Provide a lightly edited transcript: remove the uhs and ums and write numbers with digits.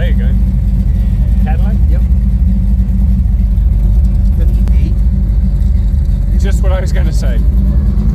you go. Cadillac? Yep. 58. Just what I was going to say.